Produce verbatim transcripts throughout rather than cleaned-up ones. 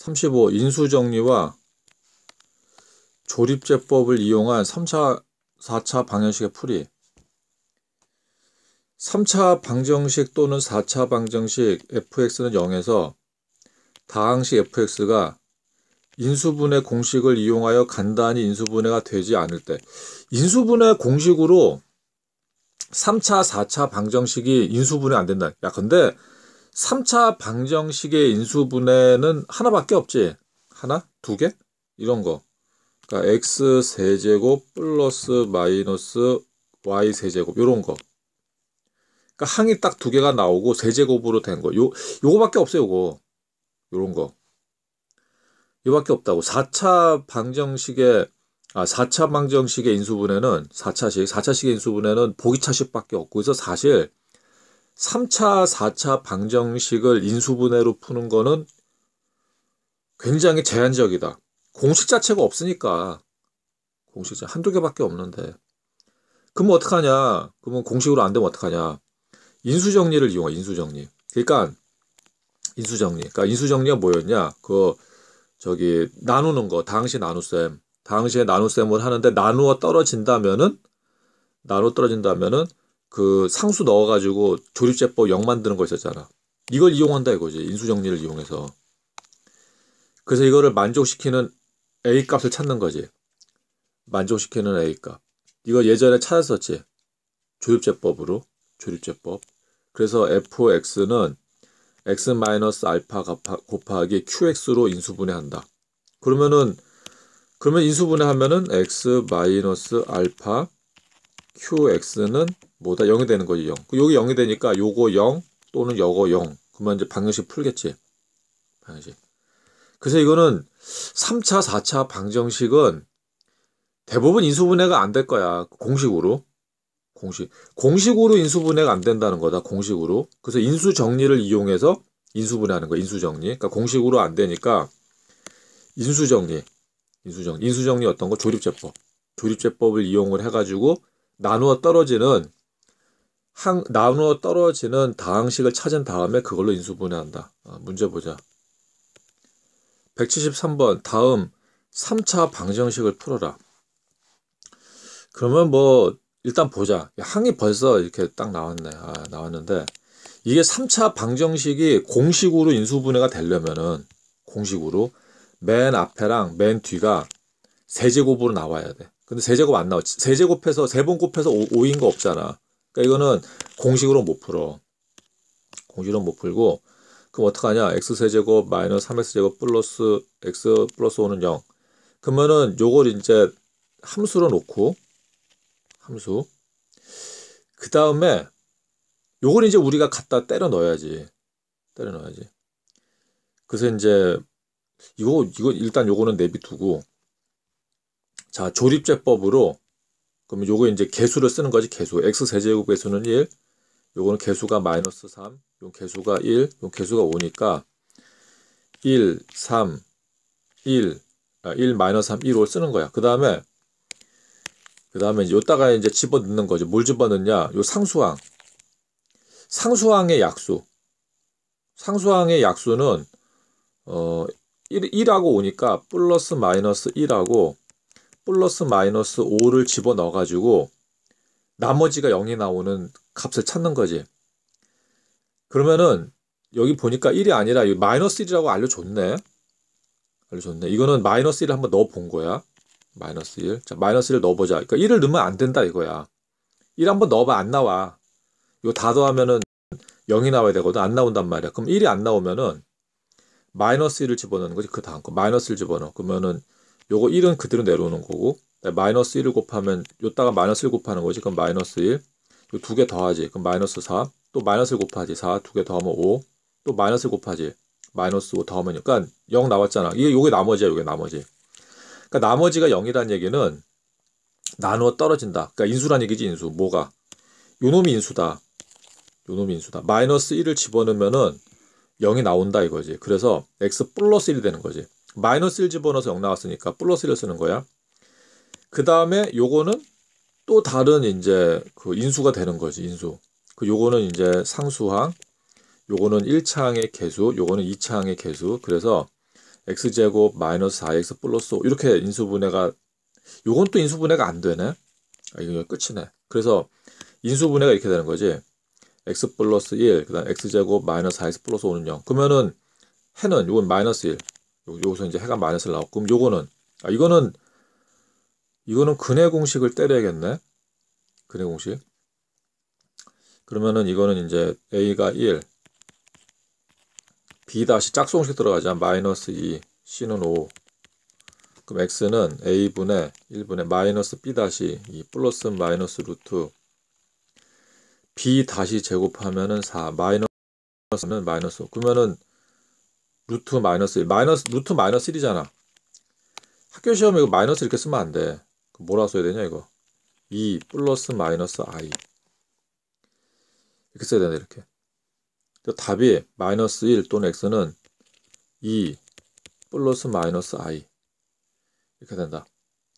삼십오. 인수정리와 조립제법을 이용한 삼 차, 사 차 방정식의 풀이. 삼 차 방정식 또는 사 차 방정식 에프엑스는 영에서 다항식 에프엑스가 인수분해 공식을 이용하여 간단히 인수분해가 되지 않을 때, 인수분해 공식으로 삼 차, 사 차 방정식이 인수분해 안 된다. 야, 근데 삼 차 방정식의 인수분해는 하나밖에 없지. 하나? 두 개? 이런 거. 그러니까 x 세제곱 플러스 마이너스 y 세제곱 요런 거. 그러니까 항이 딱 두 개가 나오고 세제곱으로 된 거. 요 요거밖에 없어요, 요거. 요런 거. 요밖에 없다고. 사 차 방정식의 아, 사 차 방정식의 인수분해는 사 차식, 사 차식의 인수분해는 보기차식밖에 없고, 그래서 사실 삼 차, 사 차 방정식을 인수분해로 푸는 거는 굉장히 제한적이다. 공식 자체가 없으니까. 공식 자체 한두 개밖에 없는데. 그러면 어떡하냐? 그러면 공식으로 안 되면 어떡하냐? 인수정리를 이용해, 인수정리. 그러니까 인수정리. 그러니까 인수정리가 뭐였냐? 그 저기 나누는 거, 다항식 나눗셈. 다항식에 나눗셈을 하는데 나누어 떨어진다면은 나누어 떨어진다면은 그 상수 넣어가지고 조립제법 영 만드는 거 있었잖아. 이걸 이용한다 이거지. 인수정리를 이용해서. 그래서 이거를 만족시키는 A 값을 찾는 거지. 만족시키는 A 값. 이거 예전에 찾았었지. 조립제법으로. 조립제법. 그래서 에프엑스는 x 마이너스 알파 곱하기 qx로 인수분해한다. 그러면은 그러면 인수분해하면은 x 마이너스 알파 qx는 뭐다? 영이 되는 거지, 영. 여기 영이 되니까 요거 영 또는 요거 영. 그러면 이제 방정식 풀겠지. 방정식. 그래서 이거는 삼 차, 사 차 방정식은 대부분 인수분해가 안 될 거야. 공식으로. 공식. 공식으로 인수분해가 안 된다는 거다. 공식으로. 그래서 인수정리를 이용해서 인수분해하는 거야. 인수정리. 그러니까 공식으로 안 되니까 인수정리. 인수정리. 인수정리 어떤 거? 조립제법. 조립제법을 이용을 해가지고 나누어 떨어지는 항, 나누어 떨어지는 다항식을 찾은 다음에 그걸로 인수분해한다. 아, 문제 보자. 백칠십삼 번. 다음 삼 차 방정식을 풀어라. 그러면 뭐 일단 보자. 항이 벌써 이렇게 딱 나왔네. 아, 나왔는데 이게 삼 차 방정식이 공식으로 인수분해가 되려면은 공식으로 맨 앞에랑 맨 뒤가 세제곱으로 나와야 돼. 근데 세제곱 안 나와. 세제곱해서 세 번 곱해서 오인 거 없잖아. 그러니까 이거는 공식으로 못 풀어. 공식으로 못 풀고 그럼 어떡하냐? x세제곱 마이너스 삼 엑스제곱 플러스 x 플러스 오는 영. 그러면은 요걸 이제 함수로 놓고 함수. 그 다음에 요걸 이제 우리가 갖다 때려 넣어야지. 때려 넣어야지. 그래서 이제 이거 이거 일단 요거는 내비두고 자, 조립제법으로 그러면 요거 이제 개수를 쓰는 거지. 개수. x 세제곱 개수는 일. 요거는 개수가 마이너스 삼. 요 개수가 일. 요 개수가 오니까 일, 삼, 일, 아, 일 마이너스 삼, 일을 쓰는 거야. 그 다음에 그 다음에 이제 요따가 이제 집어넣는 거지. 뭘 집어넣냐? 요 상수항. 상수항의 약수. 상수항의 약수는 어 일, 일하고 오니까 플러스 마이너스 일하고 플러스 마이너스 오를 집어넣어 가지고 나머지가 영이 나오는 값을 찾는 거지. 그러면은 여기 보니까 일이 아니라 마이너스 일이라고 알려줬네. 알려줬네. 이거는 마이너스 일을 한번 넣어 본 거야. 마이너스 일. 자, 마이너스 일을 넣어보자. 그러니까 일을 넣으면 안 된다 이거야. 일 한번 넣어봐. 안 나와. 이거 다 더하면은 영이 나와야 되거든. 안 나온단 말이야. 그럼 일이 안 나오면은 마이너스 일을 집어넣는 거지. 그 다음 거. 마이너스 일 집어넣어. 그러면은 요거 일은 그대로 내려오는 거고 마이너스 일을 곱하면 요따가 마이너스 일 곱하는 거지. 그럼 마이너스 일. 요 두 개 더하지. 그럼 마이너스 사. 또 마이너스 일 곱하지. 사. 두 개 더하면 오. 또 마이너스 일 곱하지. 마이너스 오 더하면 그러니까 영 나왔잖아. 이게 요게 나머지야. 요게 나머지. 그러니까 나머지가 영이라는 얘기는 나누어 떨어진다. 그러니까 인수란 얘기지. 인수. 뭐가? 요놈이 인수다. 요놈이 인수다. 마이너스 일을 집어넣으면은 영이 나온다 이거지. 그래서 x 플러스 일이 되는 거지. 마이너스 일 집어넣어서 영 나왔으니까 플러스 일을 쓰는 거야. 그 다음에 요거는 또 다른 이제 그 인수가 되는 거지. 인수. 그 요거는 이제 상수항. 요거는 일 차항의 개수. 요거는 이 차항의 개수. 그래서 x제곱 마이너스 사 엑스 플러스 오 이렇게 인수분해가 요건 또 인수분해가 안 되네. 아, 이거 끝이네. 그래서 인수분해가 이렇게 되는 거지. x 플러스 일, 그 다음 x제곱 마이너스 사 엑스 플러스 오는 영. 그러면은 해는 요건 마이너스 일. 요, 여기서 이제 해가 마이너스를 나오고. 그럼 요거는, 아, 이거는, 이거는 근해 공식을 때려야겠네. 근해 공식. 그러면은 이거는 이제 a가 일, b 다시 짝수 공식 들어가자. 마이너스 이, c는 오. 그럼 x는 a분의 일분의 마이너스 b 다시 이 플러스 마이너스 루트 b 다시 제곱하면은 사 마이너스는 마이너스 오. 그러면은 루트 마이너스 일 마이너스 루트 마이너스 일이잖아. 학교 시험에 이거 마이너스 이렇게 쓰면 안 돼. 뭐라 써야 되냐 이거. 이 플러스 마이너스 i 이렇게 써야 되네 이렇게. 답이 마이너스 일 또는 x는 이 플러스 마이너스 i 이렇게 된다.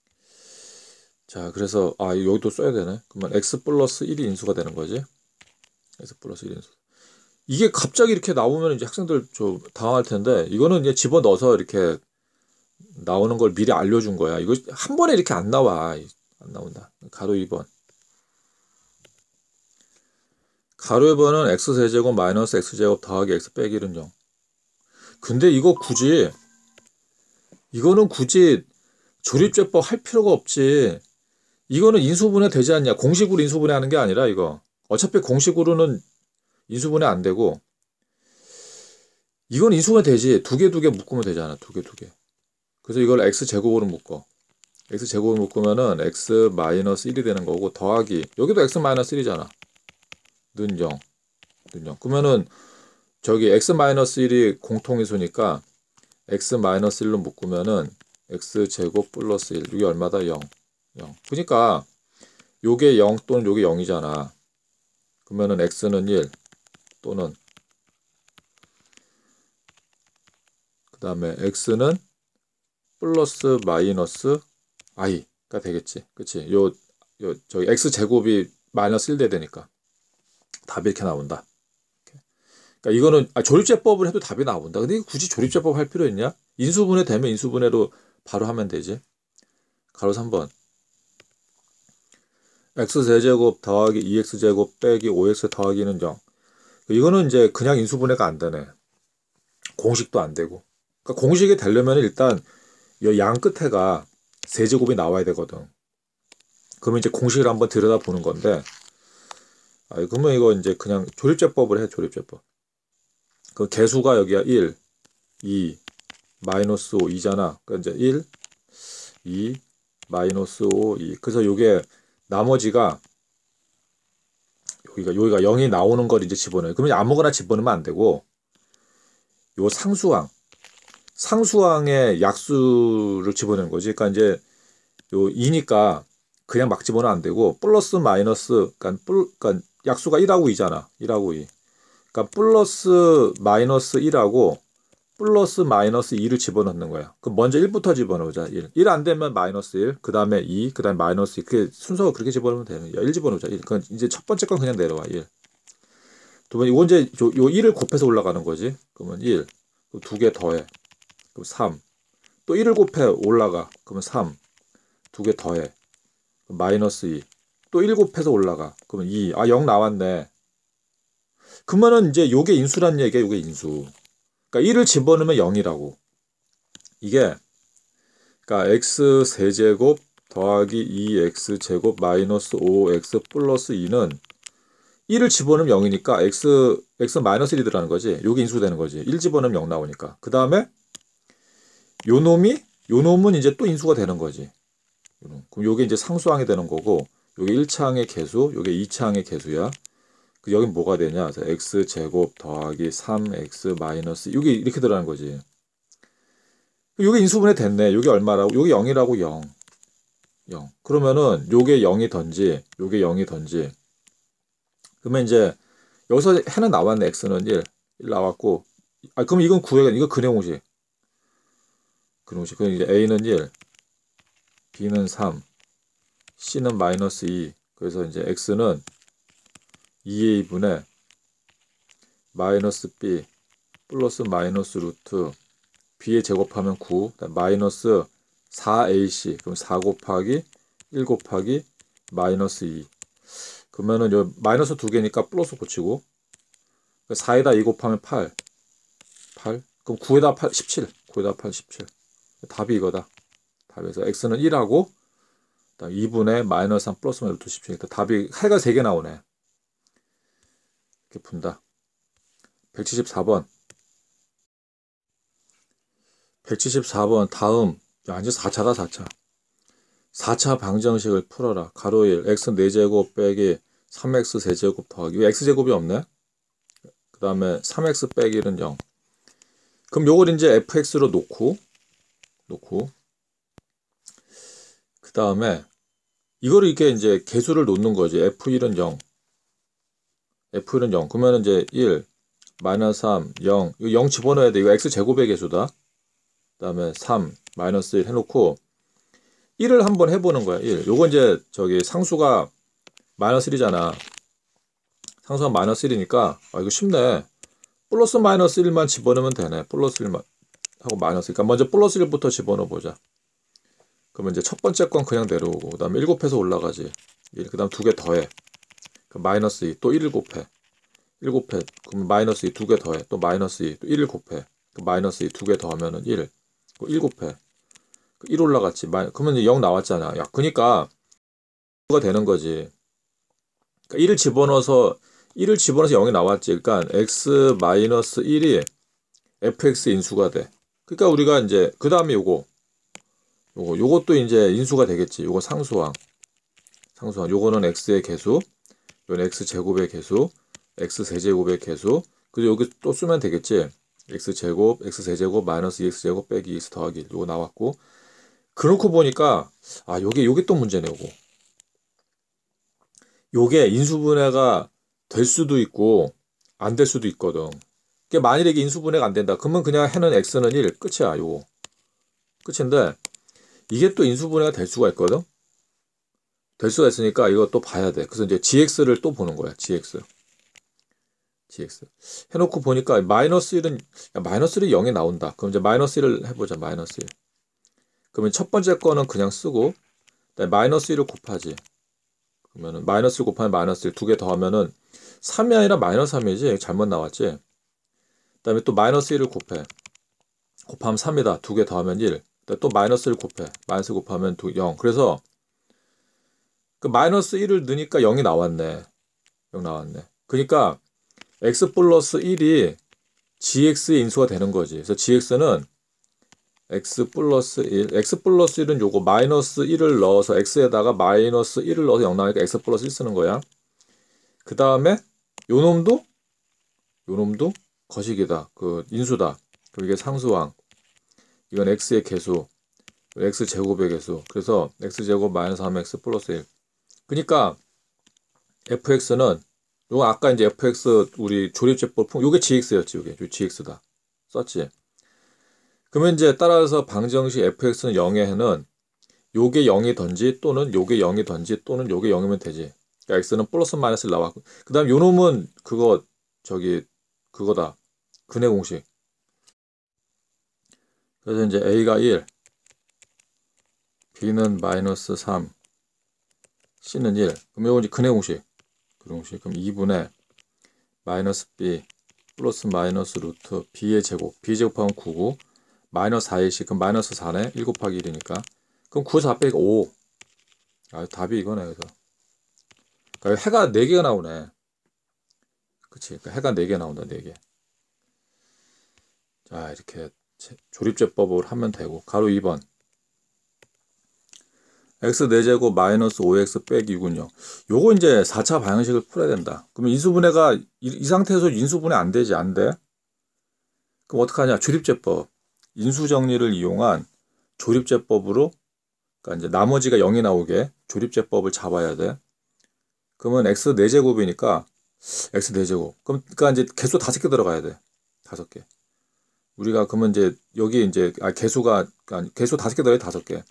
자, 그래서 아 여기도 써야 되네. 그러면 x 플러스 일이 인수가 되는 거지. x 플러스 일 인수. 이게 갑자기 이렇게 나오면 이제 학생들 좀 당황할 텐데 이거는 이제 집어 넣어서 이렇게 나오는 걸 미리 알려준 거야. 이거 한 번에 이렇게 안 나와. 안 나온다. 가로 이 번. 가로 이 번은 x세제곱 마이너스 x제곱 더하기 x 빼기 일은 영. 근데 이거 굳이 이거는 굳이 조립제법 할 필요가 없지. 이거는 인수분해 되지 않냐. 공식으로 인수분해 하는 게 아니라 이거. 어차피 공식으로는 인수분해 안 되고 이건 인수분해 되지. 두 개 두 개 묶으면 되잖아. 두 개 두 개. 그래서 이걸 x제곱으로 묶어. x제곱으로 묶으면은 x 마이너스 일이 되는 거고 더하기 여기도 x 마이너스 일이잖아. 는 영. 는 영. 그러면은 저기 x 마이너스 일이 공통인수니까 x 마이너스 일로 묶으면은 x제곱 플러스 일. 이게 얼마다? 영. 영. 그러니까 요게 영 또는 요게 영이잖아. 그러면은 x는 일 또는 그 다음에 x는 플러스 마이너스 i가 되겠지. 그치? 요, 요, 저기 x제곱이 마이너스 일 돼야 되니까. 답이 이렇게 나온다. 그러니까 이거는 아, 조립제법을 해도 답이 나온다. 근데 굳이 조립제법 할 필요 있냐? 인수분해 되면 인수분해로 바로 하면 되지. 가로 삼 번. x세제곱 더하기 이 엑스제곱 빼기 오 엑스 더하기는 영. 이거는 이제 그냥 인수분해가 안 되네. 공식도 안 되고. 그러니까 공식이 되려면 일단 이 양 끝에가 세제곱이 나와야 되거든. 그러면 이제 공식을 한번 들여다 보는 건데, 아, 그러면 이거 이제 그냥 조립제법을 해, 조립제법. 그 개수가 여기가 일, 이, 마이너스 오, 이잖아. 그러니까 이제 일, 이, 마이너스 오, 이. 그래서 요게 나머지가 여기가 여기가 영이 나오는 걸 이제 집어넣어요. 그러면 아무거나 집어넣으면 안 되고 요 상수항 상수항의 약수를 집어넣는 거지. 그러니까 이제 요 이니까 그냥 막 집어넣으면 안 되고 플러스 마이너스 그러니까, 플, 그러니까 약수가 일하고 이잖아. 일하고 이. 그러니까 플러스 마이너스 일하고 플러스 마이너스 이를 집어넣는 거야. 그럼 먼저 일부터 집어넣자. 일. 일 안 되면 마이너스 일, 그 다음에 이, 그 다음에 마이너스 이. 그게 순서가 그렇게 집어넣으면 되는 거야. 일 집어넣자. 일. 그건 이제 첫 번째 건 그냥 내려와. 일. 두 번, 이거 이제 요, 요 일을 곱해서 올라가는 거지. 그러면 일. 두 개 더해. 그럼 삼. 또 일을 곱해 올라가. 그러면 삼. 두 개 더해. 그럼 마이너스 이. 또 일 곱해서 올라가. 그러면 이. 아, 영 나왔네. 그러면은 이제 요게 인수란 얘기야. 요게 인수. 그러니까 일을 집어넣으면 영이라고. 이게 그러니까 x 세제곱 더하기 이 엑스 제곱 마이너스 오 엑스 플러스 이는 일을 집어넣으면 영이니까 x x 마이너스 일이 들어가는 거지. 요게 인수되는 거지. 일 집어넣으면 영 나오니까. 그 다음에 요 놈이 요 놈은 이제 또 인수가 되는 거지. 그럼 요게 이제 상수항이 되는 거고 요게 일 차항의 개수, 요게 이 차항의 개수야. 여긴 뭐가 되냐? x제곱 더하기 삼 엑스 마이너스 이게 이렇게 들어가는 거지. 요게 인수분해 됐네. 요게 얼마라고? 요게 영이라고 영. 영. 그러면은 요게 영이던지 요게 영이던지 그러면 이제 여기서 해는 나왔네. x는 일. 일 나왔고 아 그럼 이건 구해야 이거 근해 공식. 근해 공식. 그럼 이제 a는 일, b는 삼, c는 마이너스 이. 그래서 이제 x는 이 에이분의 마이너스 b 플러스 마이너스 루트 b에 제곱하면 구, 마이너스 사 에이씨, 그럼 사 곱하기 일 곱하기 마이너스 이. 그러면은 요 마이너스 두 개니까 플러스 붙이고, 사에다 이 곱하면 팔, 팔. 그럼 구에다 팔, 십칠. 구에다 팔, 십칠. 답이 이거다. 답에서 x는 일하고 이분의 마이너스 삼 플러스 루트 십칠. 답이 해가 세 개 나오네. 이렇게 푼다. 백칠십사 번. 백칠십사 번 다음. 야, 이제 사 차다, 사 차. 사 차 방정식을 풀어라. 가로 일, x 네 제곱 빼기 삼 엑스 세제곱 더하기. 왜 x제곱이 없네? 그 다음에 삼 엑스 빼기 일은 영. 그럼 요걸 이제 fx로 놓고, 놓고, 그 다음에 이거를 이렇게 이제 개수를 놓는 거지. 에프 일은 영. 에프 일은 영. 그러면 이제 일, 마이너스 삼, 영. 이거 영 집어넣어야 돼. 이거 x제곱의 개수다. 그 다음에 삼, 마이너스 일 해놓고, 일을 한번 해보는 거야. 일. 요거 이제 저기 상수가 마이너스 일이잖아. 상수가 마이너스 일이니까, 아, 이거 쉽네. 플러스 마이너스 일만 집어넣으면 되네. 플러스 일만 하고 마이너스. 그러니까 먼저 플러스 일부터 집어넣어 보자. 그러면 이제 첫 번째 건 그냥 내려오고, 그 다음에 일 곱해서 올라가지. 일, 그 다음 두 개 더해. 그 마이너스 이, 또 일을 곱해. 일 곱해. 그럼 마이너스 이 두 개 더해. 또 마이너스 이, 또 일을 곱해. 그 마이너스 이 두 개 더하면은 일. 일 곱해. 일 올라갔지. 그러면 이제 영 나왔잖아. 야, 그니까, 가 되는 거지. 그러니까 일을 집어넣어서, 일을 집어넣어서 영이 나왔지. 그러니까, x 마이너스 일이 fx 인수가 돼. 그러니까 우리가 이제, 그 다음에 요거, 요거, 요것도 이제 인수가 되겠지. 요거 상수항. 상수항. 요거는 x의 개수, 요건 x제곱의 개수, x세제곱의 개수. 그리고 여기 또 쓰면 되겠지. x제곱, x세제곱, 마이너스 이 엑스제곱 빼기 이 엑스 더하기 일. 요거 나왔고. 그렇고 보니까, 아, 요게, 요게 또 문제네, 요거. 요게 인수분해가 될 수도 있고, 안 될 수도 있거든. 그게 만일에 이게 인수분해가 안 된다. 그러면 그냥 해는 x는 일. 끝이야, 요거. 끝인데, 이게 또 인수분해가 될 수가 있거든. 될 수가 있으니까 이거 또 봐야 돼. 그래서 이제 gx를 또 보는 거야, gx. gx. 해놓고 보니까 마이너스 일은, 야, 마이너스 일이 영이 나온다. 그럼 이제 마이너스 일을 해보자, 마이너스 일. 그러면 첫 번째 거는 그냥 쓰고, 마이너스 일을 곱하지. 그러면은 마이너스 일 곱하면 마이너스 일 두 개 더하면은 삼이 아니라 마이너스 삼이지. 잘못 나왔지. 그 다음에 또 마이너스 일을 곱해. 곱하면 삼이다. 두 개 더하면 일. 또 마이너스 일 곱해. 마이너스 일 곱하면 영. 그래서 그 마이너스 일을 넣으니까 영이 나왔네. 영 나왔네. 그러니까 x 플러스 일이 gx의 인수가 되는 거지. 그래서 gx는 x 플러스 일, x 플러스 일은 요거 마이너스 일을 넣어서 x에다가 마이너스 일을 넣어서 영 나오니까 x 플러스 일 쓰는 거야. 그 다음에 요 놈도 요 놈도 거식이다. 그 인수다. 그럼 이게 상수항. 이건 x의 개수. x제곱의 개수. 그래서 x제곱 마이너스 삼 엑스 플러스 일. 그러니까 fx는 요거 아까 이제 fx 우리 조립제법 품 요게 gx였지. 요게 gx다. 썼지. 그러면 이제 따라서 방정식 fx는 영의 해는 요게 영이든지 또는 요게 영이든지 또는 요게 영이면 되지. 그러니까 x는 플러스 마이너스 나왔고. 그 다음 요 놈은 그거 저기 그거다. 근해 공식. 그래서 이제 a가 일, b는 마이너스 삼, c는 일. 그럼 요거 이제 근해 공식. 근해 공식. 그럼 이분의 마이너스 b 플러스 마이너스 루트 b의 제곱. b 제곱하면 구고. 마이너스 사 에이씨. 그럼 마이너스 사네. 일 곱하기 일이니까. 그럼 구, 사 빼기 오. 아, 답이 이거네. 그래서. 그러니까 해가 네 개가 나오네. 그치. 그러니까 해가 네 개 나온다. 네 개. 자, 이렇게 조립제법으로 하면 되고. 가로 이 번. x 네 제곱 마이너스 오 엑스 빼기 육은 영. 요거 이제 사 차 방정식을 풀어야 된다. 그러면 인수분해가 이, 이 상태에서 인수분해 안 되지. 안 돼. 그럼 어떡하냐. 조립제법. 인수정리를 이용한 조립제법으로, 그러니까 이제 나머지가 영이 나오게 조립제법을 잡아야 돼. 그러면 x 네 제곱이니까 x 네 제곱. 그럼 그러니까 이제 개수 다섯 개 들어가야 돼. 다섯 개. 우리가 그러면 이제 여기 이제 아 개수가 그러니까 개수 다섯 개 들어야 다섯 개.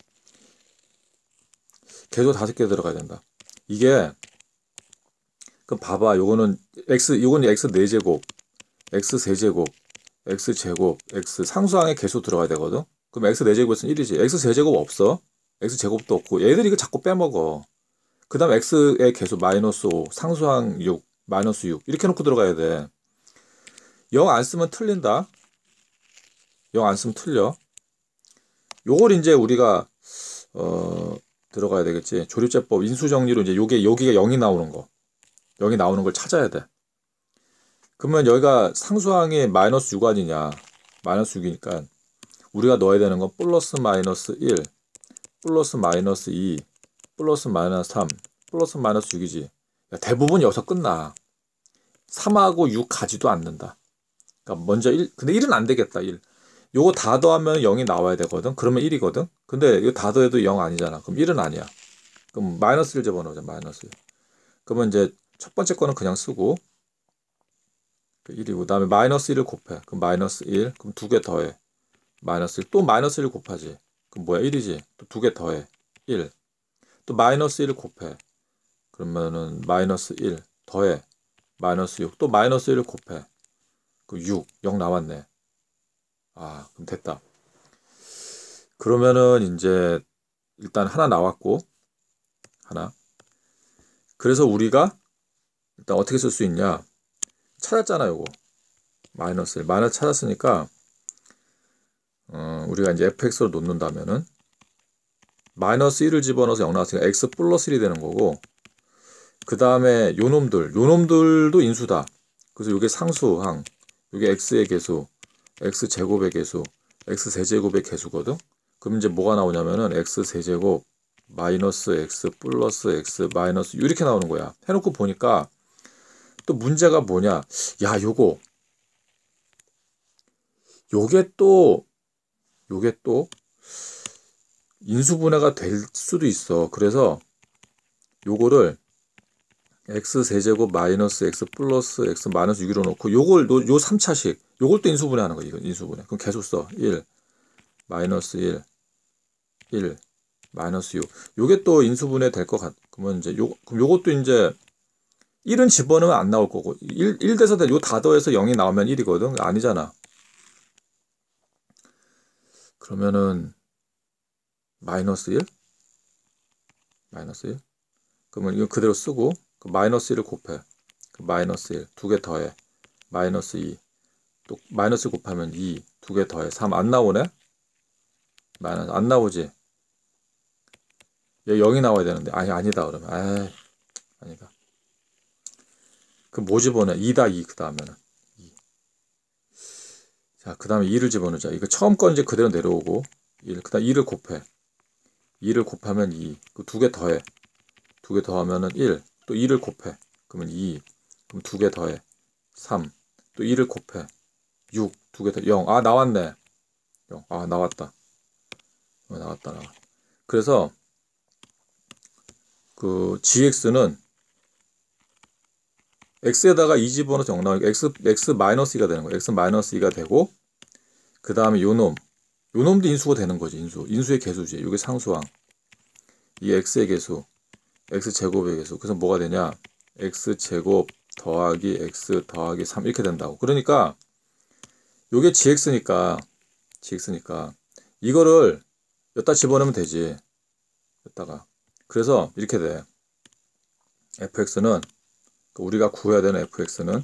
개수 다섯 개 들어가야 된다. 이게 그럼 봐봐. 요거는 x 요거는 x 네 제곱, x 세 제곱, x제곱, x 상수항에 계수 들어가야 되거든. 그럼 x 네 제곱은 일이지. x 세 제곱 없어. x 제곱도 없고 얘들이 이거 자꾸 빼먹어. 그 다음 x의 계수 마이너스 오, 상수항 육, 마이너스 육 이렇게 놓고 들어가야 돼. 영 안 쓰면 틀린다. 영 안 쓰면 틀려. 요걸 이제 우리가 어 들어가야 되겠지. 조립제법 인수정리로 이제 요게 여기가 영이 나오는 거, 영이 나오는 걸 찾아야 돼. 그러면 여기가 상수항이 마이너스 육 아니냐. 마이너스 육이니까 우리가 넣어야 되는 건 플러스 마이너스 일, 플러스 마이너스 이, 플러스 마이너스 삼, 플러스 마이너스 육이지. 대부분 여기서 끝나. 삼하고 육 가지도 않는다. 그러니까 먼저 일, 근데 일은 안 되겠다. 일. 요거 다 더하면 영이 나와야 되거든. 그러면 일이거든. 근데 이거 다 더해도 영 아니잖아. 그럼 일은 아니야. 그럼 마이너스 일 집어넣자. 마이너스 일. 그러면 이제 첫 번째 거는 그냥 쓰고 일이고, 그 다음에 마이너스 일을 곱해. 그럼 마이너스 일. 그럼 두 개 더해. 마이너스 일. 또 마이너스 일 곱하지. 그럼 뭐야? 일이지. 또 두 개 더해. 일. 또 마이너스 일을 곱해. 그러면은 마이너스 일 더해. 마이너스 육. 또 마이너스 일을 곱해. 그 육. 영 나왔네. 아, 그럼 됐다. 그러면은 이제 일단 하나 나왔고, 하나. 그래서 우리가 일단 어떻게 쓸 수 있냐? 찾았잖아, 요거. 마이너스 일. 마이너스 찾았으니까, 어, 우리가 이제 에프엑스로 놓는다면은, 마이너스 일을 집어넣어서 영 나왔으니까 x 플러스 일이 되는 거고, 그 다음에 요 놈들, 요 놈들도 인수다. 그래서 요게 상수항, 요게 x의 계수, x 제곱의 계수, x 세제곱의 계수거든. 그럼 이제 뭐가 나오냐면은 x 세제곱 마이너스 x 플러스 x 마이너스 이렇게 나오는 거야. 해놓고 보니까 또 문제가 뭐냐? 야, 요거 요게 또 요게 또 인수분해가 될 수도 있어. 그래서 요거를 x 세제곱 마이너스 x 플러스 x 마이너스 육으로 놓고 요걸 요 삼 차식 요걸 또 인수분해하는 거야. 이거 인수분해. 그럼 계속 써. 일 마이너스 일 일 마이너스 육. 요게 또 인수분해 될 것 같. 그러면 이제 요 그럼 요것도 이제 일은 집어넣으면 안 나올 거고 일, 일 돼서 요 다 더해서 영이 나오면 일이거든. 아니잖아. 그러면은 마이너스 일 마이너스 일. 그러면 이거 그대로 쓰고 그 마이너스 일을 곱해. 그 마이너스 일 두 개 더해. 마이너스 이. 또 마이너스 곱하면 이 두 개 더해. 삼 안 나오네. 마이너스 안 나오지. 얘 영이 나와야 되는데 아니 아니다 그러면 아 아니다. 그럼 뭐 집어넣어? 이다 이. 그 다음에는 이. 자, 그 다음에 이를 집어넣자. 이거 처음 건 이제 그대로 내려오고 일. 그 다음 이를 곱해. 이를 곱하면 이. 그 두 개 더해. 두 개 더하면은 일. 또 이를 곱해. 그러면 이. 그럼 두 개 더해. 삼. 또 이를 곱해. 육. 두 개 더. 영. 아, 나왔네. 영. 아, 나왔다. 어, 나왔다, 나왔다. 그래서 그 gx는 x에다가 이 집어넣어서 영 나오니까 x, x 마이너스 이가 되는 거야. x 마이너스 이가 되고 그 다음에 요놈. 요놈도 인수가 되는 거지. 인수. 인수의 계수지. 이게 상수항. 이 x의 계수. x제곱의 계수. 그래서 뭐가 되냐? x제곱 더하기 x 더하기 삼 이렇게 된다고. 그러니까 요게 gx니까 gx니까 이거를 여기다 집어넣으면 되지. 여기다가. 그래서 이렇게 돼. fx는 우리가 구해야 되는 fx는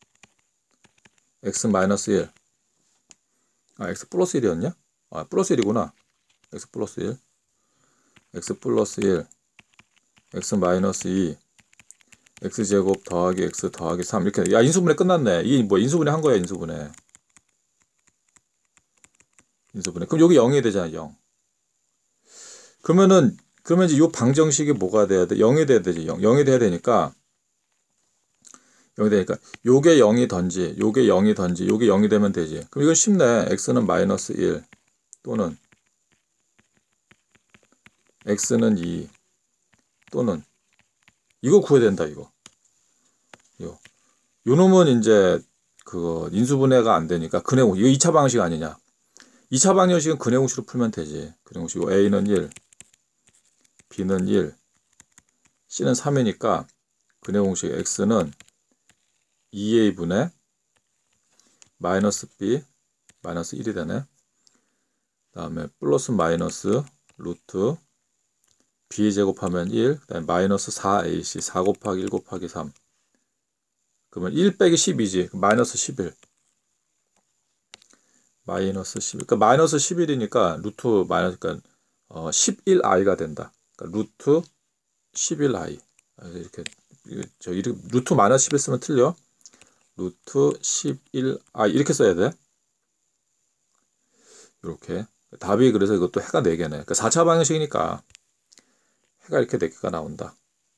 x 마이너스 일. 아, x 플러스 일이었냐? 아, 플러스 일이구나. x 플러스 일. x 플러스 일. x 마이너스 이. x제곱 더하기 x 더하기 삼 이렇게. 야, 인수분해 끝났네. 이 뭐 인수분해 한 거야, 인수분해. 인수분해. 그럼 여기 영이 되잖아, 영. 그러면은 그러면 이제 요 방정식이 뭐가 돼야 돼? 영이 돼야 되지. 영. 영이 돼야 되니까 영이 되니까 요게 영이던지 요게 영이던지 요게 영이 되면 되지. 그럼 이건 쉽네. x는 마이너스 일 또는 x는 이 또는 이거 구해야 된다. 이거. 요. 요 놈은 이제 그거 인수분해가 안 되니까 근해공식. 이거 이 차 방식 아니냐. 이 차 방정식은 근해공식으로 풀면 되지. 근해공식. a는 일, b는 일, c는 삼이니까 근해공식 x는 이 에이 분의 마이너스 b 마이너스 일이 되네. 다음에 플러스 마이너스 루트 b 제곱하면 일, 그다음에 마이너스 사 에이씨 사 곱하기 일 곱하기 삼. 그러면 일 빼기 십이지. 마이너스 십일. 마이너스 십일. 그러니까 마이너스 십일이니까 루트 마이너스 그러니까 어, 십일 아이가 된다. 그러니까 루트 십일 아이. 이렇게 저 이렇게 루트 마이너스 십일 쓰면 틀려. 루트 십일 아이 이렇게 써야 돼. 이렇게. 답이 그래서 이것도 해가 네 개네. 그러니까 사 차 방정식이니까 해가 이렇게 네 개가 나온다.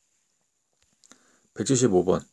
백칠십오 번.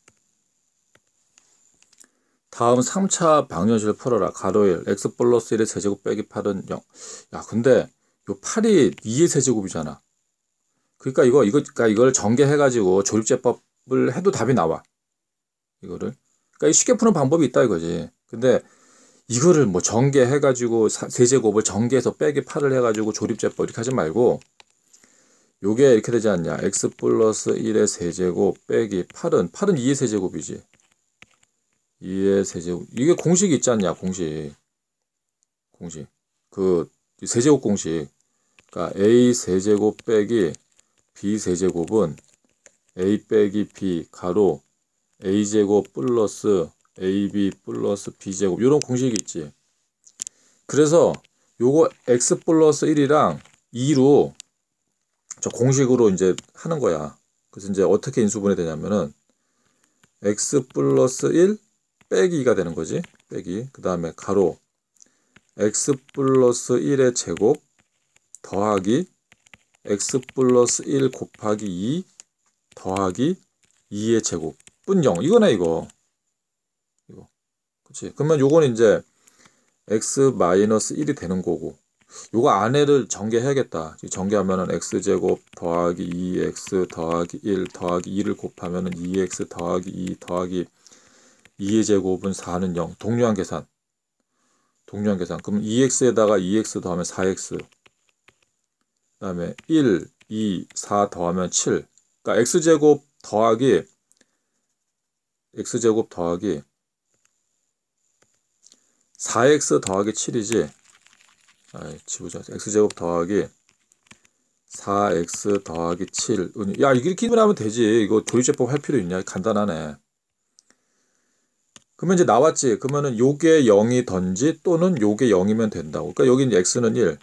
다음 삼 차 방정식을 풀어라. 가로 일. x 플러스 일의 세제곱 빼기 팔은 영. 야, 근데 요 팔이 이의 세제곱이잖아. 그러니까 이거 이거 그러니까 이걸 전개해가지고 조립제법을 해도 답이 나와. 이거를. 그러니까 쉽게 푸는 방법이 있다 이거지. 근데 이거를 뭐 전개해가지고 세제곱을 전개해서 빼기 팔을 해가지고 조립제법 이렇게 하지 말고 요게 이렇게 되지 않냐. x 플러스 일의 세제곱 빼기 팔은 팔은 이의 세제곱이지. 이의 세제곱. 이게 공식이 있지 않냐. 공식. 공식. 그 세제곱 공식. 그러니까 a 세제곱 빼기 b 세제곱은 a 빼기 b 가로 a제곱 플러스 ab 플러스 b제곱 이런 공식이 있지. 그래서 요거 x 플러스 일이랑 이로 저 공식으로 이제 하는 거야. 그래서 이제 어떻게 인수분해 되냐면은 x 플러스 일 빼기 이가 되는 거지. 빼기. 그 다음에 가로 x 플러스 일의 제곱 더하기 x 플러스 일 곱하기 이 더하기 이의 제곱 뿐 영. 이거네 이거. 이거. 그치. 그러면 요거는 이제 x 마이너스 일이 되는 거고 요거 안에를 전개해야겠다. 전개하면은 x제곱 더하기 이 엑스 더하기 일 더하기 이를 곱하면은 이 엑스 더하기 이 더하기 이의 제곱은 사는 영. 동류한 계산. 동류한 계산. 그럼 이 엑스에다가 이 엑스 더하면 사 엑스. 그 다음에 일, 이, 사 더하면 칠. 그러니까 x제곱 더하기 x제곱 더하기 사 엑스 더하기 칠이지. 아이, 지우자. x제곱 더하기 사 엑스 더하기 칠. 야, 이렇게 하면 되지. 이거 조립제법 할 필요 있냐? 간단하네. 그러면 이제 나왔지. 그러면은 요게 영이든지 또는 요게 영이면 된다고. 그러니까 여기 이제 x는 일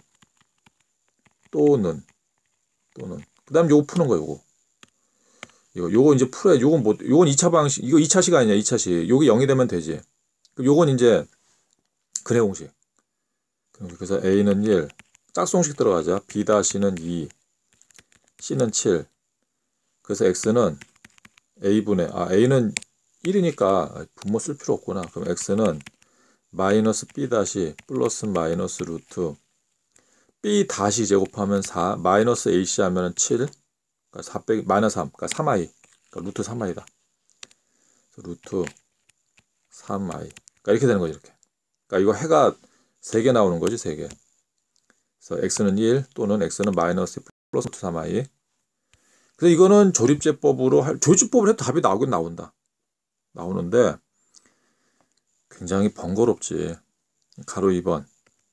또는 또는 그다음 요거 푸는 거 요거. 이거 요거 이제 풀어야 요건 뭐 요건 이 차 방식. 이거 이 차식 아니냐? 이 차식. 요게 영이 되면 되지. 그럼 요건 이제 근해 공식. 그래서 a는 일 짝수공식 들어가자. b-는 이 c는 칠. 그래서 x는 a분의 아 a는 일이니까 분모 쓸 필요 없구나. 그럼 x는 마이너스 b 다시 플러스 마이너스 루트 b 다시 제곱하면 사 마이너스 ac 하면 칠 그러니까 사 빼기 마이너스 삼 그러니까 삼 아이 그러니까 루트 삼 아이다. 루트 삼 아이 그러니까 이렇게 되는 거지 이렇게. 그러니까 이거 해가 세 개 나오는 거지 세 개. 그래서 x는 일 또는 x는 마이너스 플러스 삼 아이. 그래서 이거는 조립제법으로 할 조립제법을 해도 답이 나오긴 나온다. 나오는데 굉장히 번거롭지. 가로 이 번